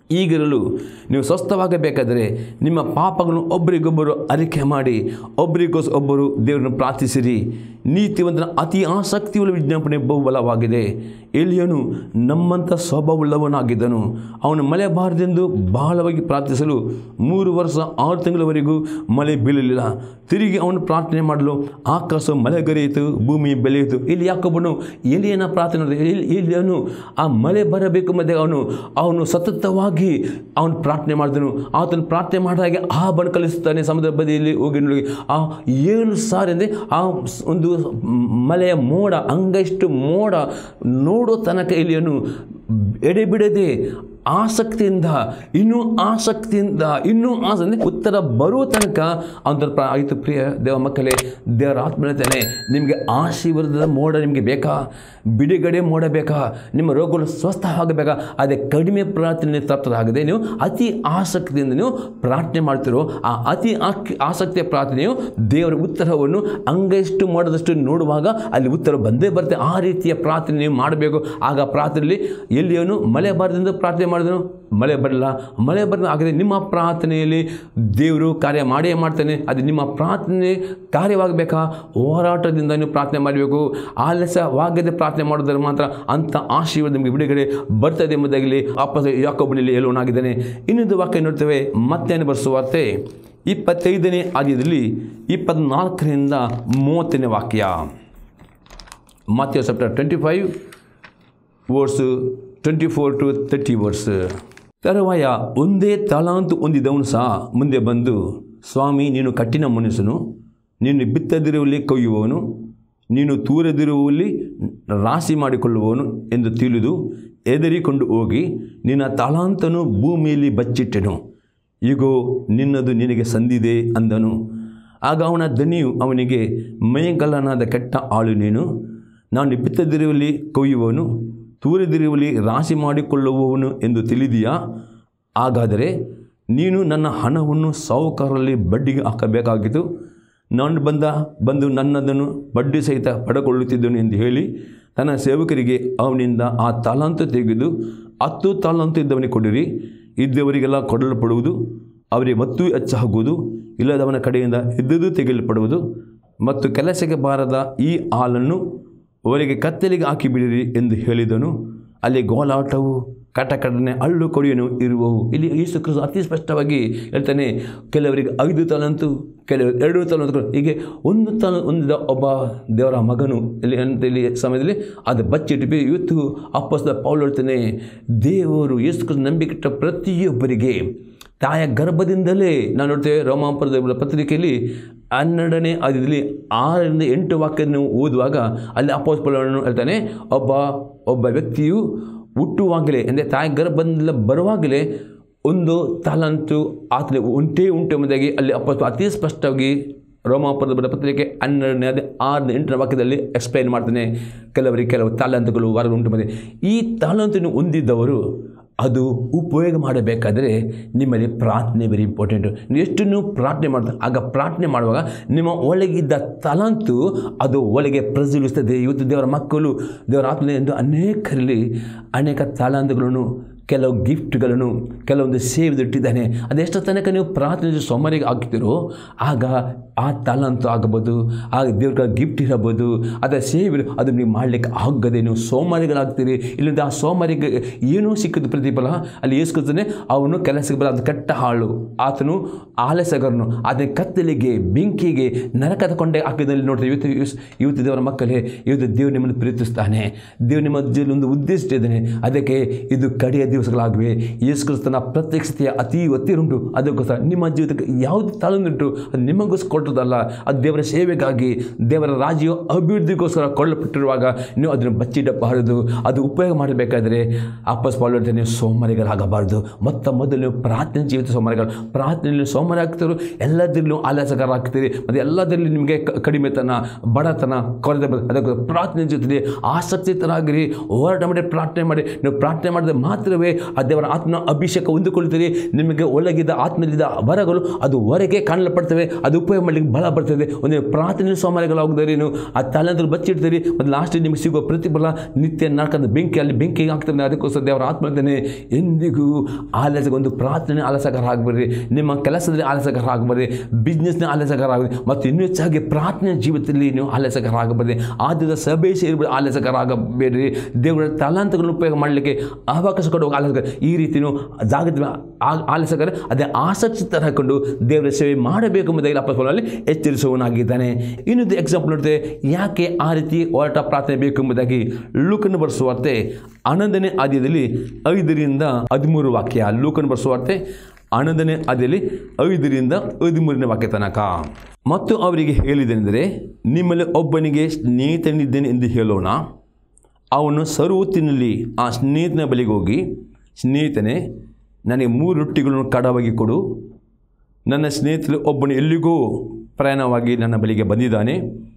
ಈಗಿರಲು ನೀವು ಸ್ವಸ್ಥವಾಗಬೇಕಾದರೆ ನಿಮ್ಮ ಪಾಪಗಳನ್ನು ಒಬ್ಬರಿಗೊಬ್ಬರು ಅರಿಕೆ ಮಾಡಿ ಒಬ್ಬರಿಗೊಬ್ಬರು ದೇವರನ್ನು ಪ್ರಾರ್ಥಿಸಿರಿ. ನೀತಿವಂತನ ಅತಿ ಆಸಕ್ತಿಯುಳ್ಳ ವಿಜ್ಞಾಪನೆ ಬಹುಬಲವಾಗಿದೆ. ಎಲಿಯನು ನಮ್ಮಂಥ ಸ್ವಭಾವವುಳ್ಳವನಾಗಿದ್ದನು. ಅವನು ಮಳೆ ಬಾರದೆಂದು ಬಹಳವಾಗಿ ಪ್ರಾರ್ಥಿಸಲು 3 ವರ್ಷ 6 ತಿಂಗಳವರೆಗೂ ಮಳೆ ಬೀಳಲಿಲ್ಲ. ತಿರುಗಿ ಅವನು ಪ್ರಾರ್ಥನೆ ಮಾಡಲು ಆಕಾಶ ಮಳೆಗರೆಯಿತು, ಭೂಮಿ ಬೆಳೆಯಿತು. ಇಲ್ಲಿ ಯಾಕೊಬ್ಬನು ಎಲಿಯನ ಪ್ರಾರ್ಥನೆ ಎಲಿಯನು ಆ ಮಳೆ ಬರಬೇಕು ಮತ್ತು ಅವನು ಸತತವಾಗಿ ಅವನು ಪ್ರಾರ್ಥನೆ ಮಾಡಿದನು. ಆತನು ಪ್ರಾರ್ಥನೆ ಮಾಡಿದಾಗೆ ಆ ಬಣ್ಣ ಕಲಿಸುತ್ತಾನೆ. ಸಮುದ್ರ ಬದಿಯಲ್ಲಿ ಹೋಗಿ ನೋಡಿ ಆ 7 ಸಾರಿ ಅಂದರೆ ಆ ಒಂದು ಮಳೆಯ ಮೋಡ ಅಂಗೈಷ್ಟು ಮೋಡ ನೋಡೋ ತನಕ ಎಲಿಯನು ಎಡೆಬಿಡದೆ ಆಸಕ್ತಿಯಿಂದ ಇನ್ನೂ ಉತ್ತರ ಬರುವ ತನಕ ಅವನ ಆಯಿತು. ಪ್ರಿಯ ದೇವ ಮಕ್ಕಳೇ, ದೇವರ ಆತ್ಮ ಹೇಳ್ತಾನೆ, ನಿಮಗೆ ಆಶೀರ್ವಾದದ ಮೋಡ ನಿಮಗೆ ಬೇಕಾ? ಬಿಡುಗಡೆ ಮೋಡ ಬೇಕಾ? ನಿಮ್ಮ ರೋಗಗಳು ಸ್ವಸ್ಥ ಆಗಬೇಕಾ? ಅದೇ ಕಡಿಮೆ ಪ್ರಾರ್ಥನೆ ತಪ್ಪದಾಗದೆ ನೀವು ಅತಿ ಆಸಕ್ತಿಯಿಂದ ನೀವು ಪ್ರಾರ್ಥನೆ ಮಾಡ್ತಿರೋ ಆ ಅತಿ ಆಸಕ್ತಿಯ ಪ್ರಾರ್ಥನೆಯು ದೇವರ ಉತ್ತರವನ್ನು ಅಂಗೈಷ್ಟು ಮೋಡದಷ್ಟು ನೋಡುವಾಗ ಅಲ್ಲಿ ಉತ್ತರ ಬಂದೇ ಬರುತ್ತೆ. ಆ ರೀತಿಯ ಪ್ರಾರ್ಥನೆ ನೀವು ಮಾಡಬೇಕು. ಆಗ ಪ್ರಾರ್ಥನೆಯಲ್ಲಿ ಎಲ್ಲಿಯವನು ಮಳೆ ಬಾರದಿಂದ ಪ್ರಾರ್ಥನೆ ಮಾಡಿದನು, ಮಳೆ ಬರಲ್ಲ. ಆಗದೆ ನಿಮ್ಮ ಪ್ರಾರ್ಥನೆಯಲ್ಲಿ ದೇವರು ಕಾರ್ಯ ಮಾಡೇ ಮಾಡ್ತಾನೆ. ಅದು ನಿಮ್ಮ ಪ್ರಾರ್ಥನೆ ಕಾರ್ಯವಾಗಬೇಕಾ? ಹೋರಾಟದಿಂದ ನೀವು ಪ್ರಾರ್ಥನೆ ಮಾಡಬೇಕು. ಆಲಸ್ಯವಾಗದೆ ಪ್ರಾರ್ಥನೆ ಮಾಡೋದ್ರ ಮಾತ್ರ ಅಂಥ ಆಶೀರ್ವಾದ ನಿಮಗೆ ಬಿಡುಗಡೆ ಬರ್ತದೆ ಎಂಬುದಾಗಲಿ ಯಾಕೋಬನಲ್ಲಿ ಹೇಳುವನಾಗಿದ್ದಾನೆ. ಇನ್ನೊಂದು ವಾಕ್ಯ ನೋಡ್ತೇವೆ, ಮತ್ತೇನು ಬರೆಸುವಾರ್ತೆ 25ನೇ ಅಧ್ಯಾಯದಲ್ಲಿ 24ರಿಂದ 30ನೇ ವಾಕ್ಯ. Matthew chapter 25 verse 24 to 30 verse. ತರುವಾಯ ಒಂದೇ ತಲಾಂತು ಹೊಂದಿದವನು ಸಹ ಮುಂದೆ ಬಂದು, ಸ್ವಾಮಿ, ನೀನು ಕಠಿಣ ಮನುಷ್ಯನು, ನೀನು ಬಿತ್ತದಿರುವಲ್ಲಿ ಕೊಯ್ಯುವವನು, ನೀನು ತೂರದಿರುವಲ್ಲಿ ರಾಶಿ ಮಾಡಿಕೊಳ್ಳುವವನು ಎಂದು ತಿಳಿದು ಹೆದರಿಕೊಂಡು ಹೋಗಿ ನಿನ್ನ ತಲಾಂತನು ಭೂಮಿಯಲ್ಲಿ ಬಚ್ಚಿಟ್ಟೆನು. ಈಗೋ ನಿನ್ನದು ನಿನಗೆ ಸಂದಿದೆ ಅಂದನು. ಆಗ ಅವನ ದನಿಯು ಅವನಿಗೆ, ಮೈಗಲ್ಲನಾದ ಕೆಟ್ಟ ಆಳು ನೀನು, ನಾನು ಬಿತ್ತದಿರುವಲ್ಲಿ ಕೊಯ್ಯುವವನು, ತೂರದಿರುವಲ್ಲಿ ರಾಶಿ ಮಾಡಿಕೊಳ್ಳುವವನು ಎಂದು ತಿಳಿದೀಯಾ? ಹಾಗಾದರೆ ನೀನು ನನ್ನ ಹಣವನ್ನು ಸಾಹುಕಾರರಲ್ಲಿ ಬಡ್ಡಿಗೆ ಹಾಕಬೇಕಾಗಿತ್ತು. ನಾನು ಬಂದು ನನ್ನದನ್ನು ಬಡ್ಡಿ ಸಹಿತ ಪಡೆದುಕೊಳ್ಳುತ್ತಿದ್ದನು ಎಂದು ಹೇಳಿ ತನ್ನ ಸೇವಕರಿಗೆ ಅವನಿಂದ ಆ ತಲಾಂತು ತೆಗೆದು 10 ತಲಾಂತು ಇದ್ದವನಿಗೆ ಕೊಡಿರಿ. ಇದ್ದವರಿಗೆಲ್ಲ ಕೊಡಲ್ಪಡುವುದು, ಅವರಿಗೆ ಮತ್ತೂ ಹೆಚ್ಚಾಗುವುದು, ಇಲ್ಲದವನ ಕಡೆಯಿಂದ ಇದ್ದುದು ತೆಗೆಯಲ್ಪಡುವುದು. ಮತ್ತು ಕೆಲಸಕ್ಕೆ ಬಾರದ ಈ ಹಾಲನ್ನು ಅವರಿಗೆ ಕತ್ತಲಿಗೆ ಹಾಕಿಬಿಡಿರಿ ಎಂದು ಹೇಳಿದನು. ಅಲ್ಲಿ ಗೋಲಾಟವು, ಕಟಕಟನೆ, ಹಳ್ಳು ಕೊಡಿಯನು ಇರುವವು. ಇಲ್ಲಿ ಯೇಸು ಕ್ರಿಸ್ತ ಅತಿ ಸ್ಪಷ್ಟವಾಗಿ ಹೇಳ್ತಾನೆ, ಕೆಲವರಿಗೆ 5 ತಲಾಂತು, ಕೆಲವರು 2 ತಲಾಂತು, ಹೀಗೆ 1 ತಲಾಂತು ಹೊಂದಿದ ಒಬ್ಬ ದೇವರ ಮಗನು ಇಲ್ಲಿ ಸಮಯದಲ್ಲಿ ಅದು ಬಚ್ಚಿಟ್ಟು ಇವತ್ತು ಅಪ್ಪಸ್ತಲ ಪೌಲ್ ಹೇಳ್ತಾನೆ, ದೇವರು ಯೇಸು ಕ್ರಿಸ್ತ ನಂಬಿಕೆಟ್ಟ ಪ್ರತಿಯೊಬ್ಬರಿಗೆ ತಾಯ ಗರ್ಭದಿಂದಲೇ ನಾನು ನೋಡ್ತೇವೆ. ರೋಮಾಪುರದ ಪತ್ರಿಕೆಯಲ್ಲಿ 12ನೇ ಅಧ್ಯಾಯದಲ್ಲಿ 6ರಿಂದ 8 ವಾಕ್ಯ ನೀವು ಓದುವಾಗ ಅಲ್ಲಿ ಅಪೊಸ್ತಲನು ಹೇಳ್ತಾನೆ, ಒಬ್ಬ ವ್ಯಕ್ತಿಯು ಹುಟ್ಟುವಾಗಲೇ ಅಂದರೆ ತಾಯಿ ಗರ್ಭದಿಂದ ಬರುವಾಗಲೇ 1 ತಲಾಂತು ಆತನ ಉಂಟೆ ಎಂಬುದಾಗಿ ಅಲ್ಲಿ ಅಪೊಸ್ತಲ ಅತಿ ಸ್ಪಷ್ಟವಾಗಿ ರೋಮಾಪುರದ ಪತ್ರಿಕೆ 12ನೇ ಅಧ್ಯಾಯ 6ರಿಂದ 8ನೇ ವಾಕ್ಯದಲ್ಲಿ ಎಕ್ಸ್ಪ್ಲೈನ್ ಮಾಡ್ತಾನೆ. ಕೆಲವು ತಾಲಾಂತುಗಳು ಹೊರಗೆ ಉಂಟು ಮಾಡಿದೆ. ಈ ತಾಲಾಂತನ್ನು ಹೊಂದಿದ್ದವರು ಅದು ಉಪಯೋಗ ಮಾಡಬೇಕಾದರೆ ನಿಮ್ಮಲ್ಲಿ ಪ್ರಾರ್ಥನೆ ವೆರಿ ಇಂಪಾರ್ಟೆಂಟು. ನೀವು ಎಷ್ಟು ಪ್ರಾರ್ಥನೆ ಮಾಡ್ತಾರೆ, ಆಗ ಪ್ರಾರ್ಥನೆ ಮಾಡುವಾಗ ನಿಮ್ಮ ಒಳಗಿದ್ದ ತಲಾಂತು ಅದು ಒಳಗೆ ಪ್ರಜ್ವಲಿಸ್ತದೆ. ಇವತ್ತು ದೇವರ ಮಕ್ಕಳು ದೇವರ ಆತ್ಮನೆ ಎಂದು ಅನೇಕ ತಲಾಂತುಗಳನ್ನು, ಕೆಲವು ಗಿಫ್ಟ್ಗಳನ್ನು, ಕೆಲವೊಂದು ಸೇವೆದಿಟ್ಟಿದ್ದಾನೆ. ಅದೆಷ್ಟು ತನಕ ನೀವು ಪ್ರಾರ್ಥನೆ ಸೋಮರಿಗೆ ಆಗ್ತಿರೋ ಆಗ ಆ ತಲಾಂತು ಆಗಬಹುದು, ಆಗ ದೇವ್ರ ಗಿಫ್ಟ್ ಇರಬಹುದು, ಅದರ ಸೇವೆ ಅದು ನೀವು ಮಾಡಲಿಕ್ಕೆ ಆಗದೆ ನೀವು ಸೋಮಾರಿಗಳಾಗ್ತೀರಿ. ಇಲ್ಲಿಂದ ಆ ಸೋಮಾರಿಗೆ ಏನೂ ಸಿಕ್ಕಿದ ಪ್ರತಿಫಲ ಅಲ್ಲಿ ಏಸ್ಕೊತಾನೆ. ಅವನು ಕೆಲಸಕ್ಕೆ ಬರ ಅದು ಕೆಟ್ಟ ಹಾಳು, ಆತನು ಆಲಸ್ಯಗಾರನು, ಅದನ್ನ ಕತ್ತಲಿಗೆ, ಬೆಂಕಿಗೆ, ನರಕದ ಕೊಂಡೆ ಹಾಕಿದಲ್ಲಿ ನೋಡ್ತೀವಿ. ಇವತ್ತು ದೇವರ ಮಕ್ಕಳೇ, ಇವತ್ತು ದೇವರು ನಿಮ್ಮನ್ನು ಪ್ರೀತಿಸ್ತಾನೆ. ದೇವರು ನಿಮ್ಮ ಜೀವನ ಒಂದು ಉದ್ದೇಶ ಇದ್ದಾನೆ. ಅದಕ್ಕೆ ಇದು ಕಡೆಯ ದಿವಸಗಳಾಗಿವೆ. ಯೇಸು ಕ್ರಿಸ್ತನ ಪ್ರತ್ಯಕ್ಷತೆಯ ಅತಿ ಒತ್ತಿರುಂಟು. ಅದಕ್ಕೋಸ್ಕರ ನಿಮ್ಮ ಜೀವಿತಕ್ಕೆ ಯಾವುದು ತಾಳುಂಟು ಅದು ನಿಮಗೋಸ್ಕರ ಕೊಟ್ಟದಲ್ಲ, ಅದು ದೇವರ ಸೇವೆಗಾಗಿ, ದೇವರ ರಾಜ್ಯ ಅಭಿವೃದ್ಧಿಗೋಸ್ಕರ ಕೊಳ್ಳಲ್ಪಟ್ಟಿರುವಾಗ ನೀವು ಅದನ್ನು ಬಚ್ಚಿಡಬಾರದು. ಅದು ಉಪಯೋಗ ಮಾಡಬೇಕಾದ್ರೆ ಅಪ್ಪಸ್ ಪೌಲ್ ಹೇಳ್ತಾನೆ, ಸೋಮಾರಿಗಳಾಗಬಾರ್ದು. ಮೊದಲು ನೀವು ಪ್ರಾರ್ಥನೆ ಜೀವಿತ ಪ್ರಾರ್ಥನೆಯಲ್ಲಿ ಸೋಮವಾರ ಆಗ್ತಿರೋ ಎಲ್ಲದರಲ್ಲೂ ಆಲಸ್ಯಗಾರರಾಗ್ತೀರಿ ಮತ್ತು ಎಲ್ಲದರಲ್ಲಿ ನಿಮಗೆ ಕಡಿಮೆತನ, ಬಡತನ, ಕೊರತೆ ಅದಕ್ಕೆ ಪ್ರಾರ್ಥನೆ ಜೊತೆಗೆ ಆಸಕ್ತಿತರಾಗಿರಿ. ಹೋರಾಟ ಮಾಡಿ ಪ್ರಾರ್ಥನೆ ಮಾಡಿ. ನೀವು ಪ್ರಾರ್ಥನೆ ಮಾಡಿದ್ರೆ ಮಾತ್ರವೇ ಆ ದೇವರ ಆತ್ಮನ ಅಭಿಷೇಕ ಹೊಂದಿಕೊಳ್ತೀರಿ. ನಿಮಗೆ ಒಳಗಿದ್ದ ಆತ್ಮದಿಂದ ವರಗಳು ಅದು ಹೊರಗೆ ಕಾಣಲ್ಪಡ್ತವೆ. ಅದು ಉಪಯೋಗ ಮಾಡಲಿಕ್ಕೆ ಬಲ ಬರ್ತದೆ. ಒಂದು ಪ್ರಾರ್ಥನೆ ಸೋಮಾರಿಗಳಾಗಿದ್ದಾರೆ. ನೀವು ಆ ತಲೆಂದ್ರೆ ಬಚ್ಚಿಡ್ತೀರಿ ಮತ್ತು ಲಾಸ್ಟ್ ನಿಮಗೆ ಸಿಗುವ ಪ್ರತಿಫಲ ನಿತ್ಯ ನರಕದ ಬೆಂಕಿಗೆ ಆಗ್ತದೆ. ಅದಕ್ಕೋಸ್ಕರ ದೇವರ ಆತ್ಮನೇ ಎಂದಿಗೂ ಒಂದು ಪ್ರಾರ್ಥನೆ ಆಲಸ್ಯಗಾರ ಆಗಬೇಡ್ರಿ. ನಿಮ್ಮ ಕೆಲಸದಲ್ಲಿ ಆಲಸ್ಯಗಾರ ಆಗಬೇಡ್ರಿ. ಬಿಸ್ನೆಸ್ನ ಆಲಸ್ಯಗಾರ ಆಗಬೇಡಿ. ಮತ್ತು ಇನ್ನೂ ಹೆಚ್ಚಾಗಿ ಪ್ರಾರ್ಥನೆ ಜೀವಿತದಲ್ಲಿ ನೀವು ಆಲಸ್ಯಗಾರ ಆಗಬೇಡ್ರಿ. ಆದ್ರಿಂದ ಸಭೆ ಸೇರಿ ಆಲಸ್ಯಗಾರ ಆಗಬೇಡ್ರಿ. ದೇವರ ತಲಾಂತಗಳನ್ನು ಉಪಯೋಗ ಮಾಡಲಿಕ್ಕೆ ಅವಕಾಶ ಕೊಡುವಾಗ ಆಲಸ್ಯಗಾರ ಈ ರೀತಿ ಜಾಗದ ಆಲಸ್ಯಗಾರ ಅದೇ ಆಸಕ್ತಿ ತರ ಹಾಕೊಂಡು ದೇವರ ಸೇವೆ ಮಾಡಬೇಕು ಎಂಬುದಾಗಿ ಅಪೊಸ್ತಲನಲ್ಲಿ ಎಚ್ಚರಿಸುವವನಾಗಿದ್ದಾನೆ. ಇನ್ನೊಂದು ಎಕ್ಸಾಂಪಲ್ ನೋಡಿದ್ರೆ ಯಾಕೆ ಆ ರೀತಿ ಹೋರಾಟ ಪ್ರಾರ್ಥನೆ ಬೇಕು ಎಂಬುದಾಗಿ ಲೂಕನ ಬರೆಸುವಾರ್ತೆ 11ನೇ ಅಧ್ಯಾಯದಲ್ಲಿ 5ರಿಂದ 13 ವಾಕ್ಯ. ಲೂಕನ ಬರೆಸುವಾರ್ತೆ 11ನೇ ಅಧ್ಯಾಯದಲ್ಲಿ 5ರಿಂದ 13ನೇ ವಾಕ್ಯ ತನಕ. ಮತ್ತು ಅವರಿಗೆ ಹೇಳಿದೆನೆಂದರೆ, ನಿಮ್ಮಲ್ಲಿ ಒಬ್ಬನಿಗೆ ಸ್ನೇಹಿತನಿದ್ದೇನೆ ಎಂದು ಹೇಳೋಣ. ಅವನು ಸರ್ವೊತ್ತಿನಲ್ಲಿ ಆ ಸ್ನೇಹಿತನ ಬಳಿಗೆ ಹೋಗಿ, ಸ್ನೇಹಿತನೇ, ನನಗೆ 3 ರೊಟ್ಟಿಗಳನ್ನು ಕಡವಾಗಿ ಕೊಡು. ನನ್ನ ಸ್ನೇಹಿತರು ಒಬ್ಬನು ಎಲ್ಲಿಗೋ ಪ್ರಯಾಣವಾಗಿ ನನ್ನ ಬಳಿಗೆ ಬಂದಿದ್ದಾನೆ.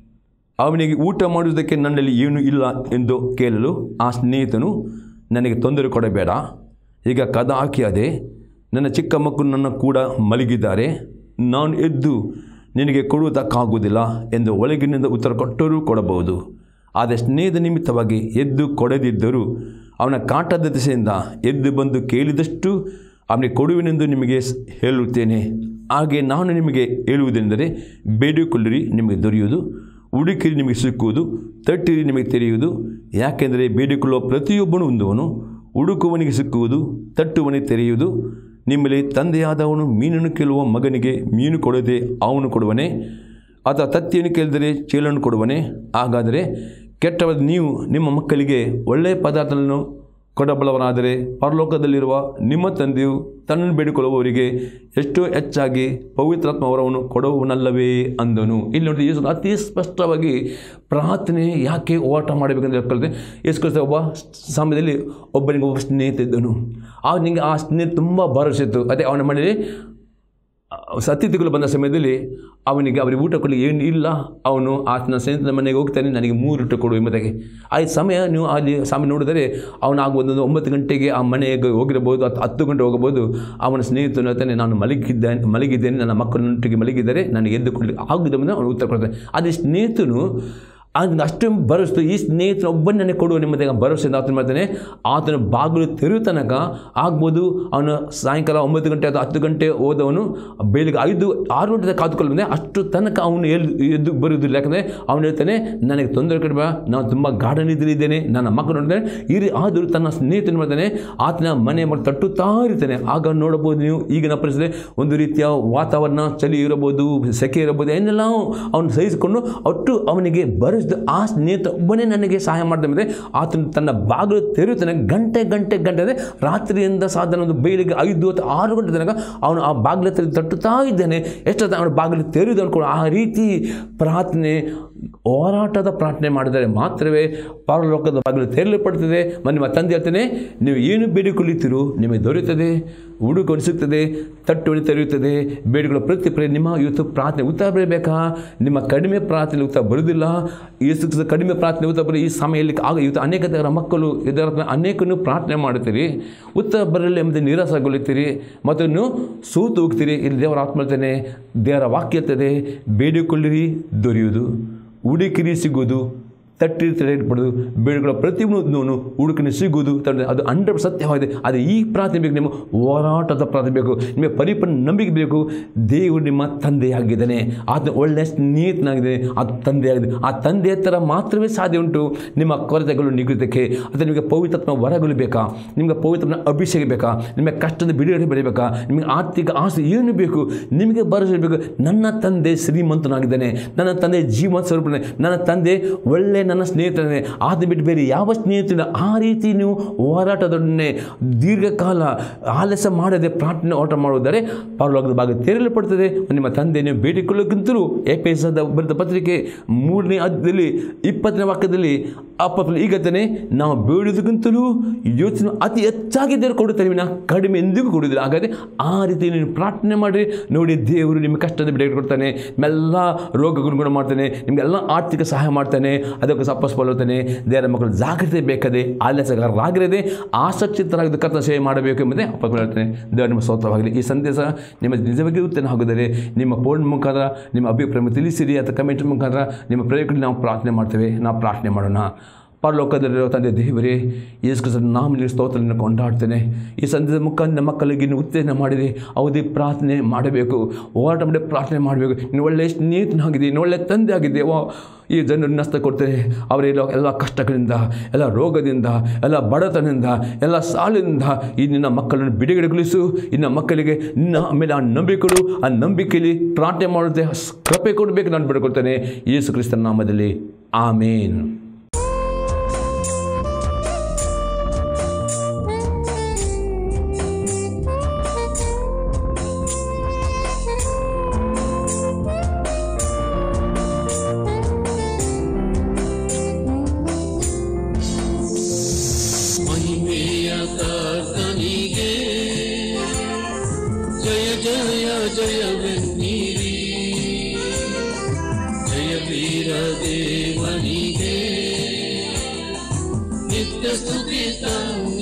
ಅವನಿಗೆ ಊಟ ಮಾಡುವುದಕ್ಕೆ ನನ್ನಲ್ಲಿ ಏನೂ ಇಲ್ಲ ಎಂದು ಕೇಳಲು ಆ ಸ್ನೇಹಿತನು, ನನಗೆ ತೊಂದರೆ ಕೊಡಬೇಡ, ಈಗ ಕದ ಹಾಕಿಯಾದೆ, ನನ್ನ ಚಿಕ್ಕ ಮಕ್ಕಳು ನನ್ನ ಕೂಡ ಮಲಗಿದ್ದಾರೆ, ನಾನು ಎದ್ದು ನಿನಗೆ ಕೊಡುವುದಕ್ಕಾಗುವುದಿಲ್ಲ ಎಂದು ಒಳಗಿನಿಂದ ಉತ್ತರ ಕೊಟ್ಟರೂ ಕೊಡಬಹುದು. ಆದರೆ ಸ್ನೇಹಿತ ನಿಮಿತ್ತವಾಗಿ ಎದ್ದು ಕೊಡದಿದ್ದರೂ ಅವನ ಕಾಟದ ದಿಸೆಯಿಂದ ಎದ್ದು ಬಂದು ಕೇಳಿದಷ್ಟು ಅವನಿಗೆ ಕೊಡುವೆನೆಂದು ನಿಮಗೆ ಹೇಳುತ್ತೇನೆ. ಹಾಗೆ ನಾನು ನಿಮಗೆ ಹೇಳುವುದೆಂದರೆ, ಬೇಡಿಕೊಳ್ಳಿರಿ ನಿಮಗೆ ದೊರೆಯುವುದು, ಹುಡುಕಿರಿ ನಿಮಗೆ ಸಿಕ್ಕುವುದು, ತಟ್ಟಿರಿ ನಿಮಗೆ ತೆರೆಯುವುದು. ಯಾಕೆಂದರೆ ಬೇಡಿಕೊಳ್ಳುವ ಪ್ರತಿಯೊಬ್ಬನು ಹೊಂದುವನು, ಹುಡುಕುವನಿಗೆ ಸಿಕ್ಕುವುದು, ತಟ್ಟುವನಿಗೆ ತೆರೆಯುವುದು. ನಿಮ್ಮಲ್ಲಿ ತಂದೆಯಾದವನು ಮೀನನ್ನು ಕೇಳುವ ಮಗನಿಗೆ ಮೀನು ಕೊಡದೆ ಅವನು ಕೊಡುವನೇ? ಅಥವಾ ತತ್ತಿಯನ್ನು ಕೇಳಿದರೆ ಚೇಳನ್ನು ಕೊಡುವನೇ? ಹಾಗಾದರೆ ಕೆಟ್ಟವಾದ ನೀವು ನಿಮ್ಮ ಮಕ್ಕಳಿಗೆ ಒಳ್ಳೆಯ ಪದಾರ್ಥಗಳನ್ನು ಕೊಡಬಲ್ಲವರಾದರೆ ಪರಲೋಕದಲ್ಲಿರುವ ನಿಮ್ಮ ತಂದೆಯು ತನ್ನನ್ನು ಬೇಡಿಕೊಳ್ಳುವವರಿಗೆ ಎಷ್ಟೋ ಹೆಚ್ಚಾಗಿ ಪವಿತ್ರಾತ್ಮ ವರವನ್ನು ಕೊಡುವನಲ್ಲವೇ ಅಂದನು. ಇಲ್ಲಿ ನೋಡಿ, ಯೇಸು ಅತಿ ಸ್ಪಷ್ಟವಾಗಿ ಪ್ರಾರ್ಥನೆ ಯಾಕೆ ಹೋರಾಟ ಮಾಡಬೇಕಂತ ಹೇಳ್ಕೊಳ್ತೆ. ಯೇಸು ಕ್ರಿಸ್ತ ಒಬ್ಬ ಸಮಯದಲ್ಲಿ ಒಬ್ಬನಿಗೆ ಒಬ್ಬ ಸ್ನೇಹಿತ ಇದ್ದನು. ಅವನಿಗೆ ಆ ಸ್ನೇಹಿತ ತುಂಬ ಭರವಸೆ ಇತ್ತು. ಅದೇ ಅವನ ಮನೆಯಲ್ಲಿ ಅತಿಥಿಗಳು ಬಂದ ಸಮಯದಲ್ಲಿ ಅವರಿಗೆ ಊಟ ಕೊಡಲಿ ಏನು ಇಲ್ಲ. ಅವನು ಆತನ ಸ್ನೇಹಿತನ ಮನೆಗೆ ಹೋಗ್ತಾನೆ, ನನಗೆ 3 ರೊಟ್ಟಿ ಕೊಡು ಎಂಬುದಾಗಿ. ಆ ಸಮಯ ನೀವು ಅಲ್ಲಿ ಸಮಯ ನೋಡಿದರೆ ಅವನಾಗುವುದು 9 ಗಂಟೆಗೆ ಆ ಮನೆಗೆ ಹೋಗಿರಬಹುದು, 10 ಗಂಟೆ ಹೋಗಬಹುದು. ಅವನ ಸ್ನೇಹಿತನು ಹೇಳ್ತಾನೆ, ನಾನು ಮಲಗಿದ್ದೇನೆ, ನನ್ನ ಮಕ್ಕಳೊಟ್ಟಿಗೆ ಮಲಗಿದ್ದಾರೆ, ನನಗೆ ಎದ್ದು ಕೊಡಲಿ ಆಗುವುದನ್ನು ಅವನು ಉತ್ತರ ಕೊಡ್ತಾನೆ. ಅದೇ ಸ್ನೇಹಿತನು ಅದನ್ನು ಅಷ್ಟು ಭರವಸೆ, ಈ ಸ್ನೇಹಿತನ ಒಬ್ಬನೇ ನನಗೆ ಕೊಡುವ ನಿಮ್ಮದಾಗ ಭರವಸೆಯಿಂದ ಆತನ ಮಾಡ್ತಾನೆ. ಆತನ ಬಾಗಿಲು ತೆರೆಯುವ ತನಕ ಆಗ್ಬೋದು. ಅವನು ಸಾಯಂಕಾಲ 9 ಗಂಟೆ ಅಥವಾ 10 ಗಂಟೆ ಹೋದವನು ಬೆಳಿಗ್ಗೆ 5-6 ಗಂಟೆ ಕಾದುಕೊಂಡು ಬಂದೆ, ಅಷ್ಟು ತನಕ ಅವನು ಎದ್ದು ಬರುವುದಿಲ್ಲ. ಯಾಕಂದರೆ ಅವನು ಹೇಳ್ತಾನೆ, ನನಗೆ ತೊಂದರೆ ಕೊಡಬೇಡ, ನಾನು ತುಂಬ ಗಾರ್ಡನ್ ಇದ್ದೇನೆ, ನನ್ನ ಮಕ್ಕಳು ನೋಡ್ತಾನೆ. ಈ ರೀತಿ ಆದರೂ ತನ್ನ ಸ್ನೇಹಿತನ ಮಾಡ್ತಾನೆ, ಆತನ ಮನೆ ಮಾಡಿ ತಟ್ಟುತ್ತಾ ಇರ್ತಾನೆ. ಆಗ ನೋಡಬಹುದು ನೀವು ಈಗಿನ ಪರಿಸ್ಥಿತಿ, ಒಂದು ರೀತಿಯ ವಾತಾವರಣ, ಚಳಿ ಇರಬಹುದು, ಸೆಕೆ ಇರಬಹುದು, ಏನೆಲ್ಲ ಅವನು ಸಹಿಸಿಕೊಂಡು ಒಟ್ಟು ಅವನಿಗೆ ಆ ಸ್ನೇಹಿತ ಒಬ್ಬನೇ ನನಗೆ ಸಹಾಯ ಮಾಡಿದೆ. ಆತನು ತನ್ನ ಬಾಗಿಲು ತೆರೆಯುತ್ತಾನೆ. ಗಂಟೆ ಅಂದರೆ ರಾತ್ರಿಯಿಂದ ಸಾಧಾರಣ ಒಂದು ಬೆಳಿಗ್ಗೆ 5 ಅಥವಾ 6 ಗಂಟೆ ತನಕ ಅವನು ಆ ಬಾಗಿಲು ತಟ್ಟುತ್ತಾ ಇದ್ದಾನೆ. ಎಷ್ಟೊತ್ತ ಅವನು ಬಾಗಿಲು ತೆರೆಯುವುದು ಅನ್ಕೊಂಡು ಆ ರೀತಿ ಪ್ರಾರ್ಥನೆ, ಹೋರಾಟದ ಪ್ರಾರ್ಥನೆ ಮಾಡಿದರೆ ಮಾತ್ರವೇ ಪರಲೋಕದ ಬಾಗಿಲು ತೆರೆಯಲ್ಪಡುತ್ತದೆ. ನಿಮ್ಮ ತಂದೆ ಹೇಳ್ತಾನೆ, ನೀವು ಏನು ಬೇಡಿಕೊಳ್ಳುತ್ತೀರೋ ನಿಮಗೆ ದೊರೆಯುತ್ತದೆ, ಹುಡುಕೊಂಡು ಸಿಗ್ತದೆ, ತಟ್ಟುವಳಿ ತೆರೆಯುತ್ತದೆ. ಬೇಡಿಕೊಳ್ಳೋ ಪ್ರತಿ ನಿಮ್ಮ ಇವತ್ತು ಪ್ರಾರ್ಥನೆ ಉತ್ತರ ಬರಬೇಕಾ? ನಿಮ್ಮ ಕಡಿಮೆ ಪ್ರಾರ್ಥನೆ ಉತ್ತರ ಬರುವುದಿಲ್ಲ. ಯೇಸು ಕಡಿಮೆ ಪ್ರಾರ್ಥನೆ ಉತ್ತರ ಬರೀ ಈ ಸಮಯದಲ್ಲಿ ಆಗ ಇವತ್ತು ಅನೇಕ ಮಕ್ಕಳು ಇದರ ಅನೇಕನು ಪ್ರಾರ್ಥನೆ ಮಾಡುತ್ತೀರಿ, ಉತ್ತರ ಬರಲಿಲ್ಲ ಎಂಬುದು ನಿರಾಸೆಗೊಳ್ಳುತ್ತೀರಿ ಮತ್ತು ನೀವು ಸೋತು ಹೋಗ್ತೀರಿ. ಇಲ್ಲಿ ದೇವರ ಆತ್ಮ ಹೇಳ್ತಾನೆ, ದೇವರ ವಾಕ್ಯ ಇರ್ತದೆ, ಬೇಡಿಕೊಳ್ಳಿರಿ ದೊರೆಯುವುದು, ಹುಡುಕಿರಿ ಸಿಗುವುದು, ತಟ್ಟಿ ತೆರೆಯಲ್ಪಡುವುದು, ಬೇಡಿಕೊಳ್ಳೋ ಪ್ರತಿಯೊಂದು ಹುಡುಕನೆ ಸಿಗುವುದು. ಅದು 100% ಸತ್ಯವಾಗಿದೆ. ಆದರೆ ಈ ಪ್ರಾರ್ಥನೆ ಬೇಕು, ನಿಮ್ಮ ಹೋರಾಟದ ಪ್ರಾರ್ಥನೆ ಬೇಕು, ನಿಮಗೆ ಪರಿಪೂರ್ಣ ನಂಬಿಕೆ ಬೇಕು. ದೇವರು ನಿಮ್ಮ ತಂದೆಯಾಗಿದ್ದಾನೆ, ಆತ ಒಳ್ಳೆಯ ಸ್ನೇಹಿತನಾಗಿದ್ದಾನೆ, ಅದು ತಂದೆಯಾಗಿದೆ. ಆ ತಂದೆ ಥರ ಮಾತ್ರವೇ ಸಾಧ್ಯ ಉಂಟು ನಿಮ್ಮ ಕೊರತೆಗಳು ನಿಗುವುದಕ್ಕೆ. ಅಥವಾ ನಿಮಗೆ ಪವಿತ್ರಾತ್ಮ ವರಗಳು ಬೇಕಾ, ನಿಮಗೆ ಪವಿತ್ರಾತ್ಮ ಅಭಿಷೇಕ ಬೇಕಾ, ನಿಮಗೆ ಕಷ್ಟದ ಬಿಡುಗಡೆ ಬೆಳಿಬೇಕಾ, ನಿಮಗೆ ಆರ್ಥಿಕ ಆಸೆ ಏನು ಬೇಕು, ನಿಮಗೆ ಭರವಸೆ ಬೇಕು. ನನ್ನ ತಂದೆ ಶ್ರೀಮಂತನಾಗಿದ್ದಾನೆ, ನನ್ನ ತಂದೆ ಜೀವನ ಸ್ವರೂಪನೇ, ನನ್ನ ತಂದೆ ಒಳ್ಳೆಯ ನನ್ನ ಸ್ನೇಹಿತನೇ, ಆತ ಬಿಟ್ಟು ಬೇರೆ ಯಾವ ಸ್ನೇಹಿತನ ಆ ರೀತಿ ನೀವು ಹೋರಾಟದೊಡನೆ ದೀರ್ಘಕಾಲ ಆಲಸ್ಯ ಮಾಡದೆ ಪ್ರಾರ್ಥನೆ ಹೋರಾಟ ಮಾಡುವುದರೆ ಪರಲೋಕದ ಭಾಗ ತೆರೆಯಲ್ಪಡುತ್ತದೆ. ನಿಮ್ಮ ತಂದೆ ನೀವು ಬೇಡಿಕೊಳ್ಳೋಕ್ಕಿಂತಲೂ ಎಫೆಸದ ಬರೆದ ಪತ್ರಿಕೆ 3ನೇ ಅಧ್ಯಾಯದಲ್ಲಿ 20ನೇ ವಾಕ್ಯದಲ್ಲಿ ಅಪೊಸ್ತಲನು ಈಗತಾನೆ, ನಾವು ಬೇಡುವುದಕ್ಕಿಂತಲೂ ಯೋಚನೆ ಅತಿ ಹೆಚ್ಚಾಗಿ ದೇವರು ಕೊಡುತ್ತಾರೆ, ವಿನಃ ಕಡಿಮೆ ಎಂದಿಗೂ ಕೊಡುವುದಿಲ್ಲ. ಹಾಗಾದರೆ ಆ ರೀತಿ ನೀವು ಪ್ರಾರ್ಥನೆ ಮಾಡಿ ನೋಡಿ, ದೇವರು ನಿಮ್ಮ ಕಷ್ಟದ ಬಿಡುಗಡೆ ಕೊಡ್ತಾನೆ, ನಿಮ್ಮೆಲ್ಲ ರೋಗಗಳನ್ನು ಗುಣ ಮಾಡ್ತಾನೆ, ನಿಮಗೆಲ್ಲ ಆರ್ಥಿಕ ಸಹಾಯ ಮಾಡ್ತಾನೆ, ಅದಕ್ಕೆ ಸಪ್ಪಸ್ಕೊಳ್ಳುತ್ತಾನೆ. ದೇವರ ಮಕ್ಕಳು ಜಾಗ್ರತೆ ಬೇಕಾದೆ, ಆಲಸ್ಯಗಾರರಾಗಿರದೆ ಆಸಕ್ತಿತರಾಗಿದ್ದು ಕರ್ತನ ಸೇವೆ ಮಾಡಬೇಕು ಎಂಬುದೇ ಅಪೊಸ್ತಲನು ಹೇಳ್ತಾನೆ. ದೇವರು ನಿಮ್ಮ ಸ್ತೋತ್ರವಾಗಲಿ. ಈ ಸಂದೇಶ ನಿಮ್ಮ ನಿಜವಾಗಿ ಉತ್ತಮ ಆಗುತ್ತದೆ. ನಿಮ್ಮ ಫೋನ್ ಮುಖಾಂತರ ನಿಮ್ಮ ಅಭಿಪ್ರಾಯ ತಿಳಿಸಿರಿ ಅಥವಾ ಕಮೆಂಟ್ ಮುಖಾಂತರ ನಿಮ್ಮ ಪ್ರಯೋಗದಲ್ಲಿ ನಾವು ಪ್ರಾರ್ಥನೆ ಮಾಡ್ತೇವೆ. ನಾವು ಪ್ರಾರ್ಥನೆ ಮಾಡೋಣ. ಪರಲೋಕದಲ್ಲಿರೋ ತಂದೆ ದೇವರೇ, ಯೇಸು ಕ್ರಿಸ್ತನ ನಾಮದಲ್ಲಿ ಸ್ತೋತ್ರವನ್ನು ಕೊಂಡಾಡ್ತೇನೆ. ಈ ಸಂದೇಶದ ಮುಖಾಂತರ ಮಕ್ಕಳಿಗೆ ಇನ್ನು ಉತ್ತೇಜನ ಮಾಡಿದೆ, ಅವಧಿ ಪ್ರಾರ್ಥನೆ ಮಾಡಬೇಕು, ಹೋರಾಟ ಮಾಡಿ ಪ್ರಾರ್ಥನೆ ಮಾಡಬೇಕು. ನೀನು ಒಳ್ಳೆಯ ಸ್ನೇಹಿತನಾಗಿದೆ, ನೀನು ಒಳ್ಳೆಯ ತಂದೆ ಆಗಿದೆ. ಈ ಜನರು ನಷ್ಟ ಕೊಡ್ತೇನೆ, ಅವರೆಲ್ಲ ಎಲ್ಲ ಕಷ್ಟಗಳಿಂದ, ಎಲ್ಲ ರೋಗದಿಂದ, ಎಲ್ಲ ಬಡತನದಿಂದ, ಎಲ್ಲ ಸಾಲಿನಿಂದ ಈ ನಿನ್ನ ಮಕ್ಕಳನ್ನು ಬಿಡುಗಡೆಗೊಳಿಸು. ಇನ್ನು ಮಕ್ಕಳಿಗೆ ನಿನ್ನ ಮೇಲೆ ಆ ನಂಬಿಕೆಗಳು, ಆ ನಂಬಿಕೆಯಲ್ಲಿ ಪ್ರಾರ್ಥನೆ ಮಾಡುತ್ತೆ ಕೃಪೆ ಕೊಡಬೇಕು ನಾನು ಬಿಡುಕೊಡ್ತೇನೆ. ಯೇಸು ಕ್ರಿಸ್ತನ ನಾಮದಲ್ಲಿ ಆಮೇನ್. ಜಯ ಜಯ ಜಯವೆನ್ನಿರಿ, ಜಯ ವೀರ ದೇವನಿಗೆ ನಿತ್ಯ ಸ್ತುತಿ